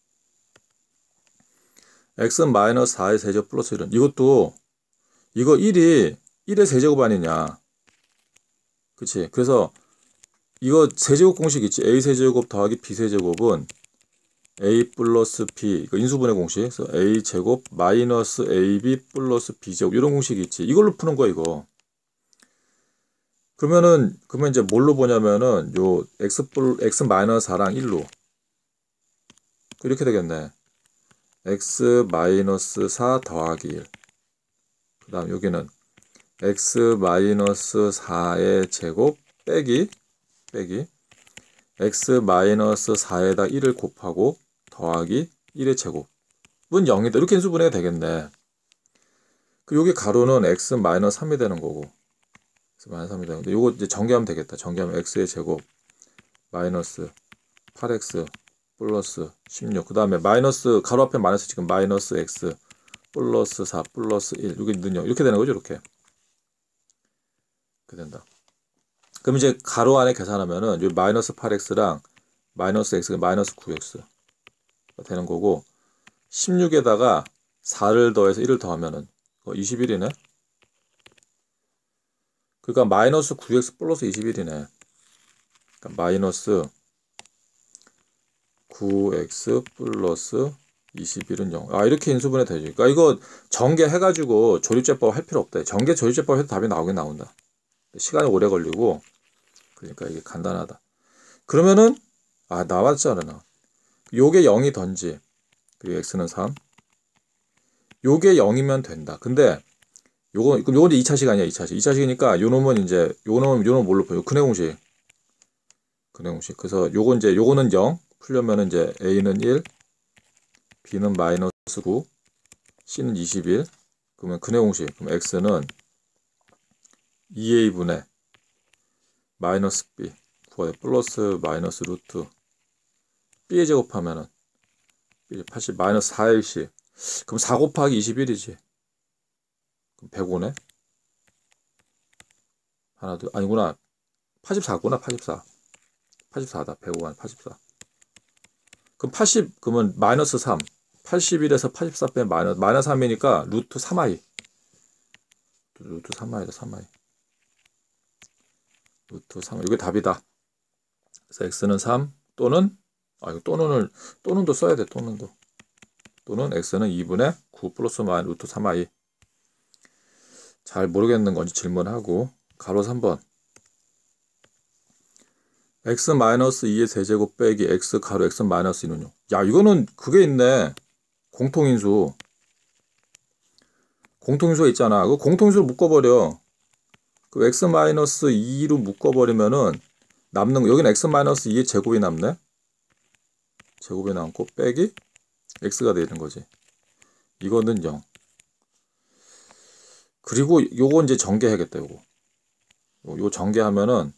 x는 마이너스 사의 세제곱 플러스 일은 이것도 이거 일이 일의 세제곱 아니냐. 그치. 그래서 이거 세제곱 공식 있지. a 세제곱 더하기 b 세제곱은 a 플러스 b 이거 인수분해 공식. 그래서 a 제곱 마이너스 ab 플러스 b 제곱 이런 공식이 있지. 이걸로 푸는 거야 이거. 그러면은 그러면 이제 뭘로 보냐면은 요 x 플 x 마이너스 사랑 일로 이렇게 되겠네. x 마이너스 사 더하기 일. 그다음 여기는 x 마이너스 사의 제곱 빼기 빼기 x 마이너스 사에다 일을 곱하고 더하기 일의 제곱은 영이다. 이렇게 인수분해가 되겠네. 그 여기 가로는 x 마이너스 삼이 되는 거고. 마이너스 삼이 되는데 요거 이제 전개하면 되겠다. 전개하면 x의 제곱 마이너스 팔 엑스 플러스 십육. 그 다음에 마이너스 가로 앞에 마이너스 지금 마이너스 x 플러스 사 플러스 일. 이게 는영 이렇게 되는 거죠. 이렇게. 이렇게 된다. 그럼 이제 가로 안에 계산하면은 요 마이너스 팔 엑스랑 마이너스 x가 마이너스 구 엑스가 되는 거고, 십육에다가 사를 더해서 일을 더하면은 이십일이네. 그러니까 마이너스 구 엑스 플러스 이십일이네. 그러니까 마이너스 구 엑스 플러스 이십일은 영. 아, 이렇게 인수분해 되죠. 그러니까 이거 전개해가지고 조립제법 할 필요 없다. 전개 조립제법 해도 답이 나오긴 나온다. 시간이 오래 걸리고, 그러니까 이게 간단하다. 그러면은, 아, 나왔잖아. 요게 영이던지, 그리고 x는 삼. 요게 영이면 된다. 근데, 요거, 그럼 요건 이제 이 차식 아니야, 이 차식. 이 차식이니까, 요 놈은 이제, 요 놈은, 요 놈은 뭘로 풀요? 근해 공식. 근해 공식. 그래서 요거 이제, 요거는 영. 풀려면은 이제, a는 일, b는 마이너스 구, c는 이십일. 그러면 근해 공식. 그럼 x는 이 에이분의 마이너스 b, 구에 플러스 마이너스 루트 b에 제곱하면은 팔십 마이너스 사 일씩. 그럼 사 곱하기 이십일이지. 그럼 백오네. 하나 둘 아니구나. 팔십사구나. 팔십사. 팔십사다. 백오가 팔십사. 그럼 팔십 그러면 마이너스 삼. 팔십일에서 팔십사 빼면 마이너스 마이너스 삼이니까 루트 삼 아이. 루트 삼 아이다. 삼 아이. 루트 삼 아이. 이게 답이다. 그래서 x는 삼 또는 아 이거 또는을 또는도 써야 돼. 또는도. 또는 x는 이분의 구 플러스 마이너스 루트 삼 아이. 잘 모르겠는 건지 질문하고. 가로 삼 번. x 마이너스 이의 세제곱 빼기 x 가로 x 마이너스 이는요. 야, 이거는 그게 있네. 공통인수. 공통인수가 있잖아. 그 공통인수를 묶어버려. 그 x 마이너스 이로 묶어버리면은 남는 거, 여기는 x 마이너스 이의 제곱이 남네. 제곱이 남고 빼기 x가 되는 거지. 이거는 영. 그리고 요거 이제 전개해야겠다. 요거. 요 전개하면은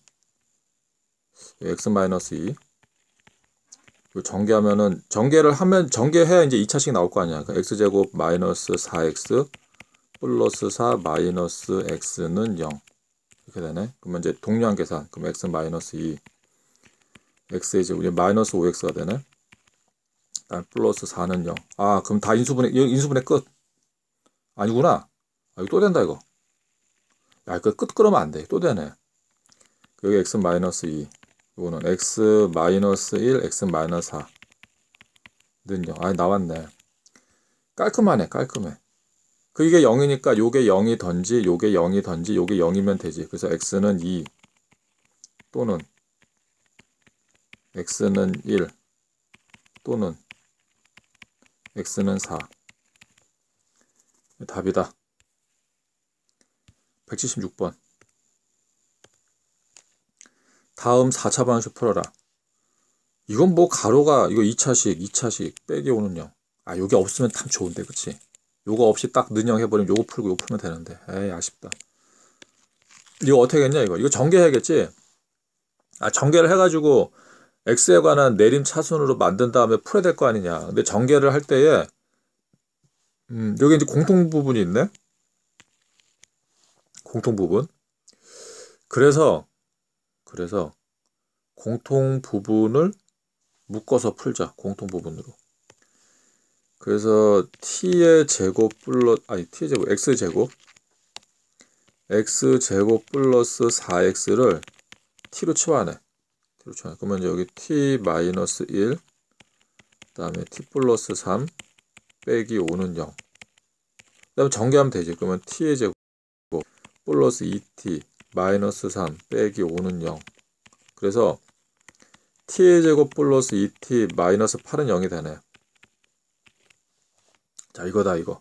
x 마이너스 이. 요 전개하면은 전개를 하면 전개해야 이제 이 차식 나올 거 아니야. 그러니까 x제곱 마이너스 사 엑스 플러스 사 마이너스 x는 영. 이렇게 되네. 그러면 이제 동료한 계산. 그럼 x 마이너스 이 x의 제곱이 마이너스 오 엑스가 되네. 다음 플러스 사는 영. 아, 그럼 다 인수분해 인수분해 끝. 아니구나. 아, 이거 또 된다 이거. 야, 이거 끝 끌으면 안 돼. 또 되네. 여기 x 마이너스 이. 이거는 x 마이너스 일, x 마이너스 사는 영. 아, 나왔네. 깔끔하네. 깔끔해. 그 이게 영이니까 요게 영이던지 요게 영이던지 요게 영이면 되지. 그래서 x는 이 또는 x는 일 또는 x는 사. 답이다. 백칠십육 번. 다음 사 차 방식 풀어라. 이건 뭐 가로가 이거 이 차식, 이 차식 빼기 오는 영. 아, 요게 없으면 참 좋은데, 그치? 요거 없이 딱 는영 해버리면 요거 풀고 요거 풀면 되는데. 에이, 아쉽다. 이거 어떻게 했냐, 이거? 이거 전개해야겠지? 아, 전개를 해가지고 x에 관한 내림 차순으로 만든 다음에 풀어야 될 거 아니냐. 근데 전개를 할 때에 음, 여기 이제 공통 부분이 있네. 공통 부분. 그래서 그래서 공통 부분을 묶어서 풀자. 공통 부분으로. 그래서 t의 제곱 플러스 아니 t의 제곱 x 제곱 x 제곱 플러스 사 엑스를 t로 치환해. t로 치환해. 그러면 여기 t 마이너스 일 그다음에 t 플러스 삼 빼기 오는 영. 그다음에 전개하면 되지. 그러면 t의 제곱 플러스 이 티 마이너스 삼 빼기 오는 영. 그래서 t의 제곱 플러스 이 티 마이너스 팔은 영이 되네. 자, 이거다 이거.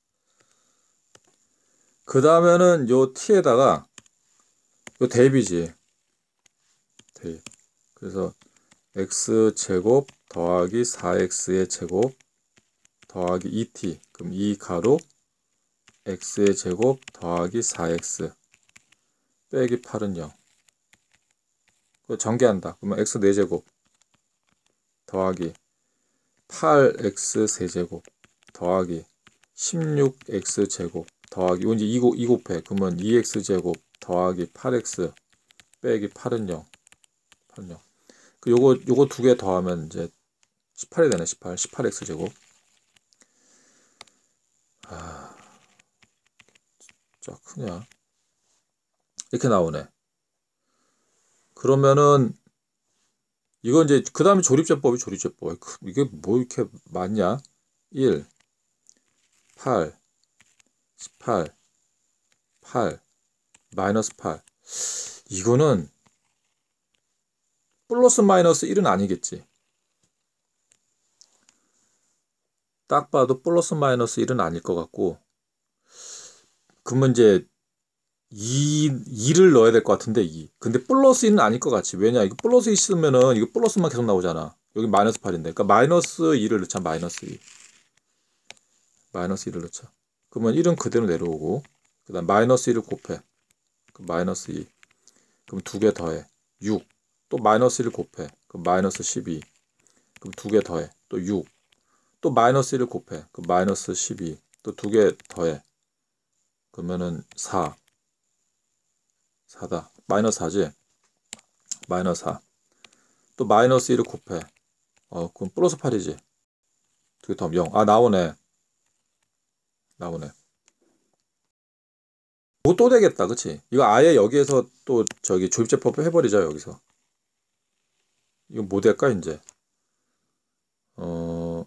그 다음에는 요 t에다가 요 대입이지. 대입. 그래서 x제곱 더하기 사 엑스의 제곱 더하기 이 티. 그럼 이 가로 x의 제곱 더하기 사 엑스 빼기 팔은 영. 그거 전개한다. 그러면 x 네 제곱 더하기 팔 엑스 세제곱 더하기 십육 엑스 제곱 더하기 이건 이제 이, 곱, 이 곱해. 그러면 이 엑스 제곱 더하기 팔 엑스 빼기 팔은 영. 팔은 영. 그 요거 요거 두 개 더하면 이제 십팔이 되네. 십팔. 십팔 엑스 제곱. 아, 진짜 크냐? 이렇게 나오네. 그러면은 이건 이제 그 다음에 조립제법이 조립제법. 이게 뭐 이렇게 많냐? 일, 팔, 십팔, 팔, 마이너스 팔. 이거는 플러스 마이너스 일은 아니겠지. 딱 봐도 플러스 마이너스 일은 아닐 것 같고, 그러면 이제 이, 이를 넣어야 될 것 같은데 이. 근데 플러스 이는 아닐 것 같지. 왜냐? 이거 플러스 있으면은 이거 플러스만 계속 나오잖아. 여기 마이너스 팔인데. 그러니까 마이너스 이를 넣자. 마이너스 이. 마이너스 이를 넣자. 그러면 일은 그대로 내려오고, 그 다음 마이너스 일을 곱해. 그럼 마이너스 이. 그럼 두 개 더해. 육. 또 마이너스 일을 곱해. 그럼 마이너스 십이. 그럼 두 개 더해. 또 육. 또 마이너스 일을 곱해. 그럼 마이너스 십이. 또 두 개 더해. 그러면은 사. 사다. 마이너스 사지? 마이너스 사. 또 마이너스 일을 곱해. 어, 그럼 플러스 팔이지. 두 개 더하면 영. 아, 나오네. 나오네. 이거 또 되겠다. 그치? 이거 아예 여기에서 또 저기 조립제법 해버리자, 여기서. 이거 뭐 될까, 이제? 어,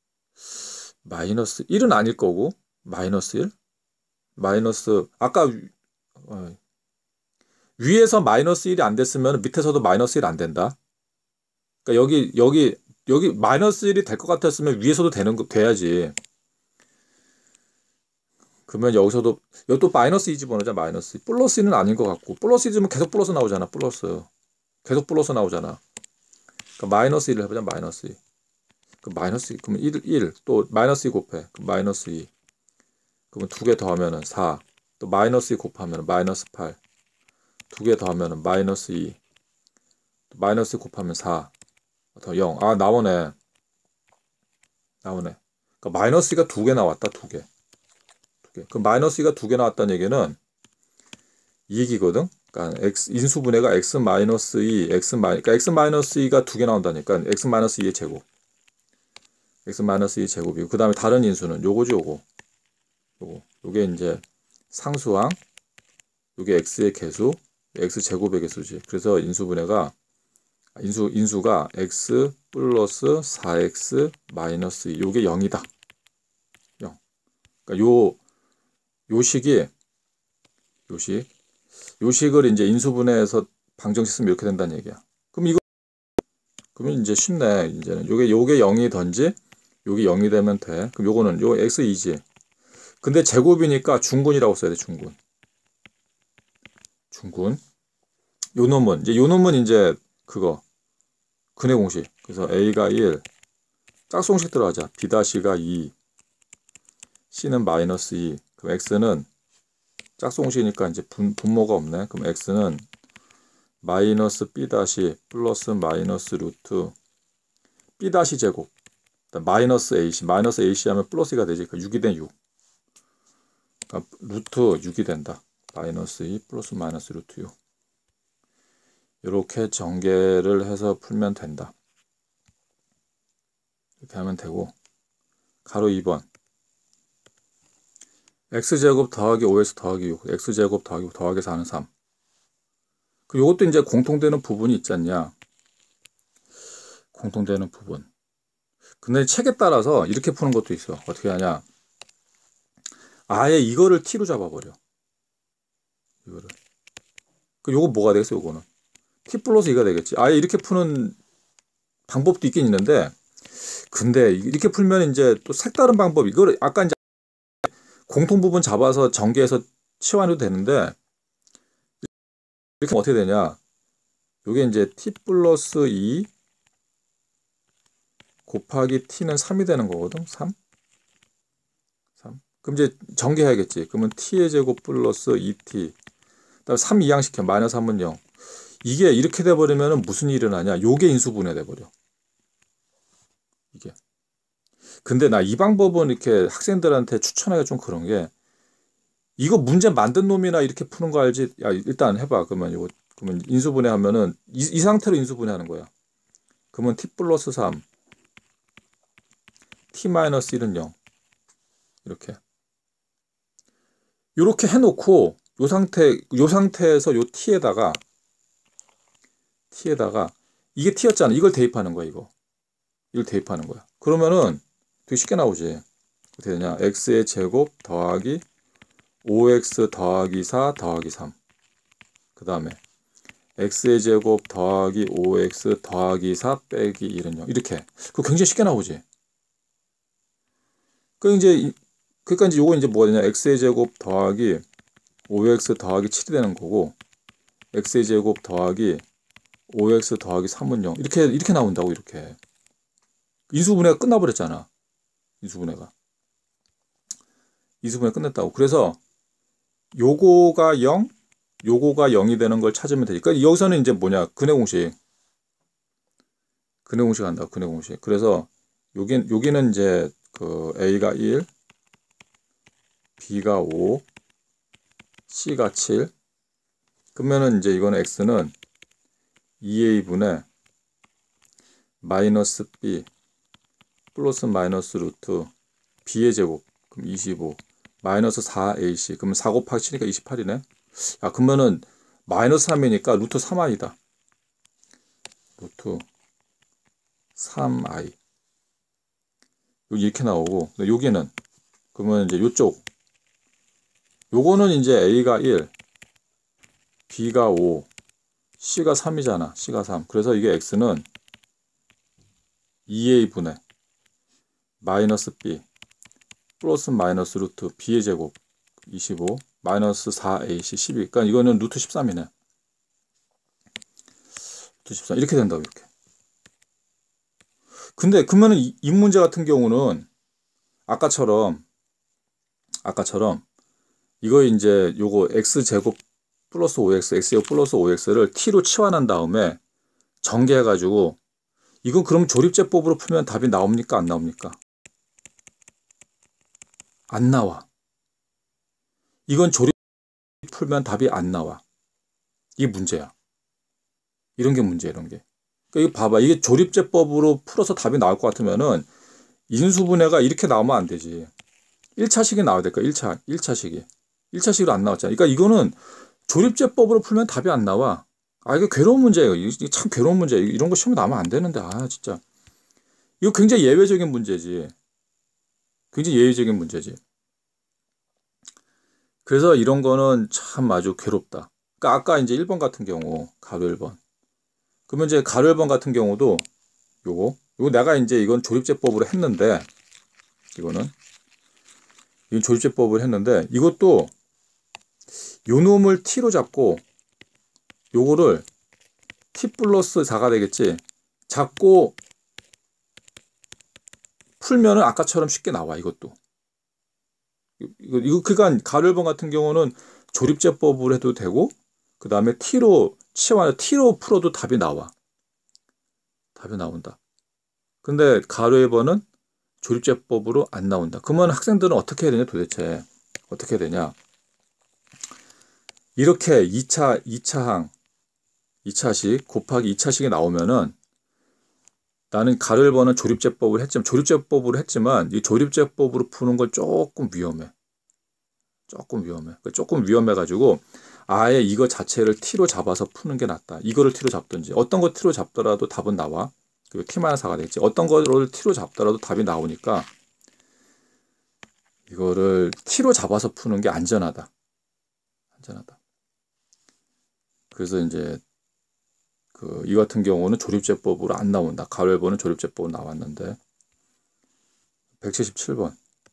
마이너스 일은 아닐 거고, 마이너스 일? 마이너스, 아까, 위- 어, 위에서 마이너스 일이 안 됐으면 밑에서도 마이너스 일 안 된다. 그러니까 여기, 여기, 여기 마이너스 일이 될 것 같았으면 위에서도 되는 거, 돼야지. 그러면 여기서도, 여기 또 마이너스 이 집어넣자, 마이너스. 플러스 이는 아닌 것 같고, 플러스 이 집으면 계속 플러스 나오잖아, 플러스. 계속 플러스 나오잖아. 그러니까 마이너스 일을 해보자, 마이너스 이. 그 마이너스 이, 그러면 일, 일, 또 마이너스 이 곱해. 그럼 마이너스 이. 그러면 두 개 더하면은 사. 또 마이너스 이 곱하면 마이너스 팔. 두 개 더하면 마이너스 이. 또 마이너스 이 곱하면 사. 더 영. 아, 나오네. 나오네. 그러니까 마이너스 이가 두 개 나왔다, 두 개. 두 개. 그 마이너스 이가 두 개 나왔다는 얘기는 이익이거든. 그러니까 x 인수분해가 x 마이너스 이, x 마이, 그러니까 x 마이너스 이가 두 개 나온다니까 x 마이너스 이의 제곱. x 마이너스 이 제곱이고, 그 다음에 다른 인수는 요거지, 요거. 요거. 요게 이제 상수항, 요게 x의 개수, x 제곱의 개수지. 그래서 인수분해가 인수 인수가 x 플러스 사 엑스 마이너스 이. 요게 영이다. 영. 그러니까 요 요식이 요식 요식을 이제 인수분해해서 방정식 쓰면 이렇게 된다는 얘기야. 그럼 이거 그러면 이제 쉽네. 이제는 요게 요게 영이든지 요게 영이 되면 돼. 그럼 요거는 요 x 이지. 근데 제곱이니까 중군이라고 써야 돼. 중군. 중군. 요 놈은 이제 요 놈은 이제 그거 근해 공식. 그래서 a가 일, 짝수공식 들어가자. b'가 이, c는 마이너스 이. 그럼 x는 짝수공식이니까 이제 분, 분모가 없네. 그럼 x는 마이너스 b' 플러스 마이너스 루트 b' 제곱. 마이너스 ac. 마이너스 ac 하면 플러스가 되지. 그러니까 육이 된 육. 그러니까 루트 육이 된다. 마이너스 이 플러스 마이너스 루트 육. 이렇게 전개를 해서 풀면 된다. 이렇게 하면 되고, 가로 이 번 x제곱 더하기 오 엑스 더하기 육, x제곱 더하기 더하기 사는 삼. 그 요것도 이제 공통되는 부분이 있지 않냐. 공통되는 부분. 근데 책에 따라서 이렇게 푸는 것도 있어. 어떻게 하냐. 아예 이거를 t로 잡아버려. 이거를. 그 요거 뭐가 되겠어, 요거는. t 플러스 이가 되겠지. 아예 이렇게 푸는 방법도 있긴 있는데, 근데 이렇게 풀면 이제 또 색다른 방법, 이거를 아까 이제 공통 부분 잡아서 전개해서 치환해도 되는데, 이렇게 하면 어떻게 되냐. 요게 이제 t 플러스 이 곱하기 t는 삼이 되는 거거든. 삼. 삼. 그럼 이제 전개해야겠지. 그러면 t의 제곱 플러스 이 티. 그다음에 삼 이항시켜. 마이너스 삼은 영. 이게 이렇게 돼버리면 무슨 일이 일어나냐. 요게 인수분해 돼버려. 이게. 근데 나 이 방법은 이렇게 학생들한테 추천하기가 좀 그런 게, 이거 문제 만든 놈이나 이렇게 푸는 거 알지? 야, 일단 해봐. 그러면 이거, 그러면 인수분해 하면은 이, 이 상태로 인수분해 하는 거야. 그러면 t 플러스 삼, t 마이너스 일은 영. 이렇게. 이렇게 해놓고 요 상태, 요 상태에서 요 t에다가 t에다가 이게 t였잖아. 이걸 대입하는 거야, 이거. 이걸 대입하는 거야. 그러면은 되게 쉽게 나오지. 어떻게 되냐? x의 제곱 더하기 오 엑스 더하기 사 더하기 삼. 그 다음에 x의 제곱 더하기 오 엑스 더하기 사 빼기 일은 영. 이렇게. 그거 굉장히 쉽게 나오지. 그 이제 그러니까 이제 요거 이제 뭐가 되냐? x의 제곱 더하기 오 엑스 더하기 칠이 되는 거고, x의 제곱 더하기 오 엑스 더하기 삼은 영. 이렇게 이렇게 나온다고. 이렇게. 인수분해가 끝나버렸잖아. 인수분해가. 인수분해 끝냈다고. 그래서 요거가 영, 요거가 영이 되는 걸 찾으면 되니까, 그러니까 여기서는 이제 뭐냐? 근해 공식. 근해 공식 한다. 근해 공식. 그래서 여기 여기는 이제 그 a가 일, b가 오, c가 칠. 그러면은 이제 이거는 x는 이 에이분의 마이너스 b 플러스 마이너스 루트 b의 제곱. 그럼 이십오. 마이너스 사 에이씨. 그러면 사 곱하기 칠이니까 이십팔이네. 야, 그러면은 마이너스 삼이니까 루트 삼 아이다. 루트 삼 아이. 여기 이렇게 나오고, 여기는 그러면 이제 요쪽 요거는 이제 a가 일, b가 오, c가 삼이잖아. c가 삼. 그래서 이게 x는 이 에이분의 마이너스 b 플러스 마이너스 루트 b의 제곱 이십오 마이너스 사 에이씨 십이. 그러니까 이거는 루트 십삼이네. 루트 십삼. 이렇게 된다고. 이렇게. 근데 그러면은 이, 이 문제 같은 경우는 아까처럼 아까처럼 이거 이제 요거 x제곱 플러스 오 엑스, x제곱 플러스 오 엑스를 t로 치환한 다음에 전개해가지고, 이건 그럼 조립제법으로 풀면 답이 나옵니까? 안 나옵니까? 안 나와. 이건 조립 풀면 답이 안 나와. 이게 문제야. 이런 게 문제야, 이런 게. 그러니까 이거 봐봐. 이게 조립제법으로 풀어서 답이 나올 것 같으면은 인수분해가 이렇게 나오면 안 되지. 일 차식이 나와야 될까? 일 차, 일 차식이. 일 차식으로 안 나왔잖아. 그러니까 이거는 조립제법으로 풀면 답이 안 나와. 아, 이거 괴로운 문제예요. 이게 참 괴로운 문제예요. 이런 거 시험에 나오면 안 되는데. 아, 진짜. 이거 굉장히 예외적인 문제지. 굉장히 예외적인 문제지. 그래서 이런 거는 참 아주 괴롭다. 그러니까 아까 이제 일 번 같은 경우, 가로 일 번. 그러면 이제 가로 일 번 같은 경우도 요거, 요거 내가 이제 이건 조립제법으로 했는데, 이거는, 이건 조립제법을 했는데, 이것도 요 놈을 t로 잡고, 요거를 t 플러스 사가 되겠지. 잡고 풀면은 아까처럼 쉽게 나와. 이것도. 이거, 이거 그러니까 가로 일 번 같은 경우는 조립제법으로 해도 되고, 그 다음에 t로 치환해 t로 풀어도 답이 나와. 답이 나온다. 근데 가로 일 번은 조립제법으로 안 나온다. 그러면 학생들은 어떻게 해야 되냐 도대체. 어떻게 해야 되냐. 이렇게 이 차, 이 차항, 이 차식 곱하기 이 차식이 나오면은, 나는 가로 일 번은 조립제법을 했지만, 조립제법으로 했지만, 이 조립제법으로 푸는 건 조금 위험해. 조금 위험해. 조금 위험해가지고, 아예 이거 자체를 t로 잡아서 푸는 게 낫다. 이거를 t로 잡든지, 어떤 거 t로 잡더라도 답은 나와. 그리고 t 마이너스 사가 되겠지. 어떤 거를 t로 잡더라도 답이 나오니까, 이거를 t로 잡아서 푸는 게 안전하다. 안전하다. 그래서 이제, 그, 이 같은 경우는 조립제법으로 안 나온다. 가로 일 번은 조립제법으로 나왔는데. 백칠십칠 번.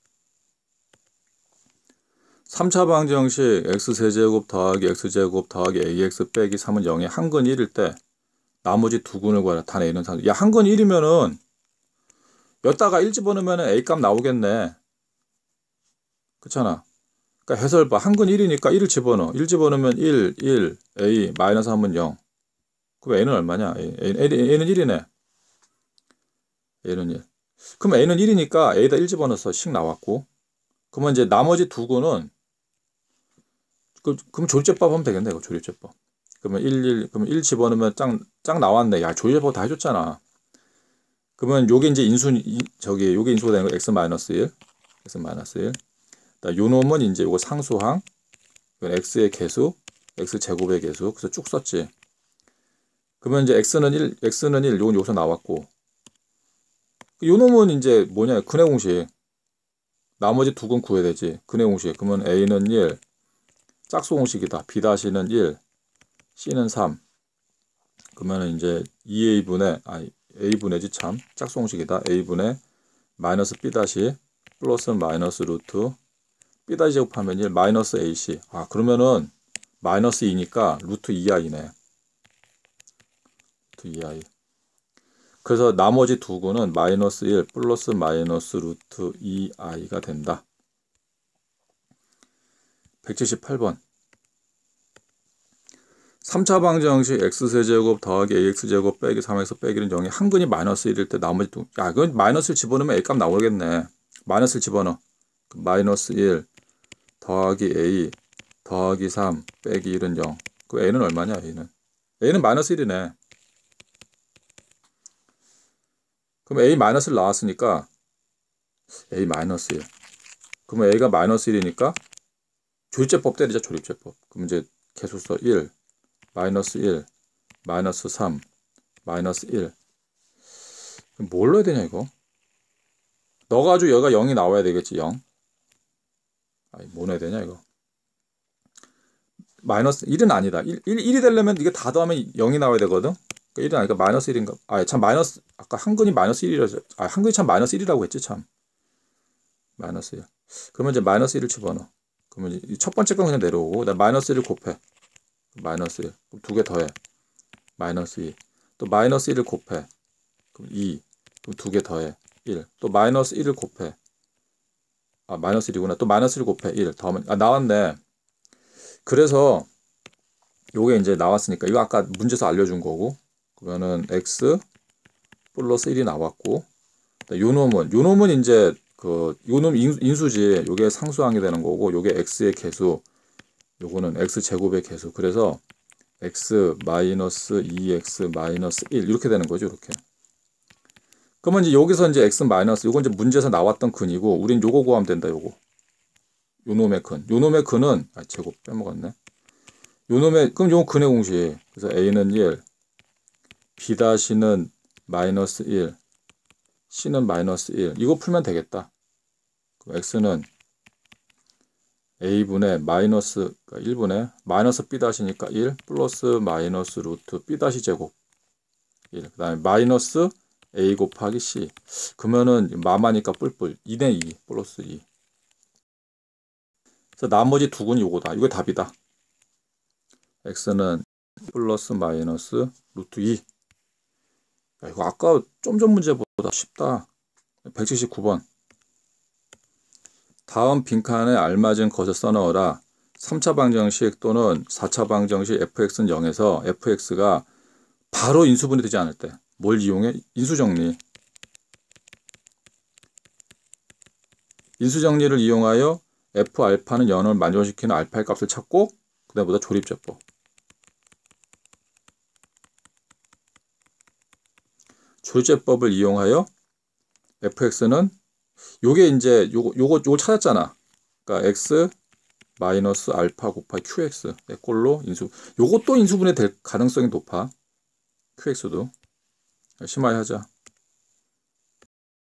삼 차 방정식 x세제곱 더하기 x제곱 더하기 ax 빼기 삼은 영의 한근 일일 때 나머지 두 근을 구하라. 단 a는 삼. 야, 한근 일이면은 여기다가 일 집어넣으면 a 값 나오겠네. 그렇잖아. 그러니까 해설 봐. 한근 일이니까 일을 집어넣어. 일 집어넣으면 일, 일, a, 마이너스 삼은 영. 그럼 a는 얼마냐? A, A, a는 일이네. a는 일. 그럼 a는 일이니까 a에다 일 집어넣어서 식 나왔고. 그러면 이제 나머지 두 근은 그, 그럼 조립제법 하면 되겠네. 이거 조립제법. 그러면 일, 일, 그러면 일 집어넣으면 짱, 짱 나왔네. 야, 조립제법 다 해줬잖아. 그러면 요게 이제 인수, 이, 저기, 요게 인수가 되는 거 x 마이너스 일. x 마이너스 일. 요 놈은 이제 요거 상수항. 이건 x의 개수, x 제곱의 개수. 그래서 쭉 썼지. 그러면 이제 x는 일, x는 일, 요건 여기서 나왔고. 요 놈은 이제 뭐냐, 근해 공식. 나머지 두 건 구해야 되지. 근해 공식. 그러면 a는 일, 짝수 공식이다. b'는 일, c는 삼. 그러면 이제 이 에이분의, 아니, a분의지 참. 짝수 공식이다. a분의 마이너스 b 다시 플러스 마이너스 루트 b 다시 제곱하면 일 마이너스 ac. 아, 그러면은 마이너스 이니까 루트 이 아이네. 루트 이 아이. 그래서 나머지 두 구는 마이너스 일 플러스 마이너스 루트 이 아이가 된다. 백칠십팔 번. 삼 차 방정식 x세제곱 더하기 ax제곱 빼기 삼 엑스 빼기는 영이 한 근이 마이너스 일일 때 나머지 두, 야, 그건 마이너스를 집어넣으면 a값 나오겠네. 마이너스를 집어넣어. 마이너스 일 더하기 a 더하기 삼 빼기 일은 영. 그 a는 얼마냐, a는? a는 마이너스 일이네. 그럼 a 마이너스를 나왔으니까 a 마이너스 일. 그러면 a가 마이너스 일이니까 조립제법 때리자, 조립제법. 그럼 이제 개수서 일, 마이너스 일, 마이너스 삼, 마이너스 일. 그럼 뭘 넣어야 되냐, 이거? 넣어가지고 여기가 영이 나와야 되겠지, 영. 아니, 뭐 넣어야 되냐, 이거? 마이너스 일은 아니다. 일, 일, 일이 되려면 이게 다 더하면 영이 나와야 되거든? 그러니까 일은 아니까 마이너스 일인가? 아, 참, 마이너스, 아까 한 근이 마이너스 일이라서, 아, 한 근이 참 마이너스 일이라고 했지, 참. 마이너스 일. 그러면 이제 마이너스 일을 집어넣어. 그러면 이제 첫 번째 건 그냥 내려오고, 나 마이너스 일을 곱해. 마이너스 일. 그럼 두 개 더해. 마이너스 이. 또 마이너스 일을 곱해. 그럼 이. 그럼 두 개 더해. 일. 또 마이너스 일을 곱해. 아, 마이너스 일이구나. 또 마이너스 일을 곱해. 일. 더하면, 아, 나왔네. 그래서, 요게 이제 나왔으니까, 이거 아까 문제에서 알려준 거고, 그러면은, x 플러스 일이 나왔고, 요 놈은, 요 놈은 이제, 그, 요 놈 인수지. 요게 상수항이 되는 거고, 요게 x의 개수, 요거는 x 제곱의 개수. 그래서, x 마이너스 이 엑스 마이너스 일. 이렇게 되는 거죠, 이렇게. 그러면 이제 여기서 이제 x 마이너스, 요건 이제 문제에서 나왔던 근이고, 우린 요거 구하면 된다, 요거. 요 놈의 근. 요 놈의 근은, 아, 제곱 빼먹었네. 요 놈의, 그럼 요거 근의 공식. 그래서 a는 일, b'는 마이너스 일, c는 마이너스 일. 이거 풀면 되겠다. 그럼 x는 a분의 마이너스, 그러니까 일 분의 마이너스 b'니까 일, 플러스 마이너스 루트 b' 제곱. 일. 그 다음에 마이너스 a 곱하기 c. 그러면은 마마니까 뿔뿔. 이네 이, 플러스 이. 그래서 나머지 두 근이 요거다. 이거 답이다. x는 플러스 마이너스 루트 이. 야, 이거 아까 좀 전 문제보다 쉽다. 백칠십구 번. 다음 빈칸에 알맞은 것을 써넣어라. 삼 차 방정식 또는 사 차 방정식 fx는 영에서 fx가 바로 인수분해 되지 않을 때 뭘 이용해? 인수정리. 인수정리를 이용하여 f알파는 영을 만족시키는 알파의 값을 찾고 그 다음보다 조립제법. 조립제법을 이용하여 fx는 요게 이제 요거 요거 요거 찾았잖아. 그러니까 x 마이너스 알파 곱하기 qx 의 꼴로 인수. 요것도 인수분해 될 가능성이 높아. qx도 심하게 하자.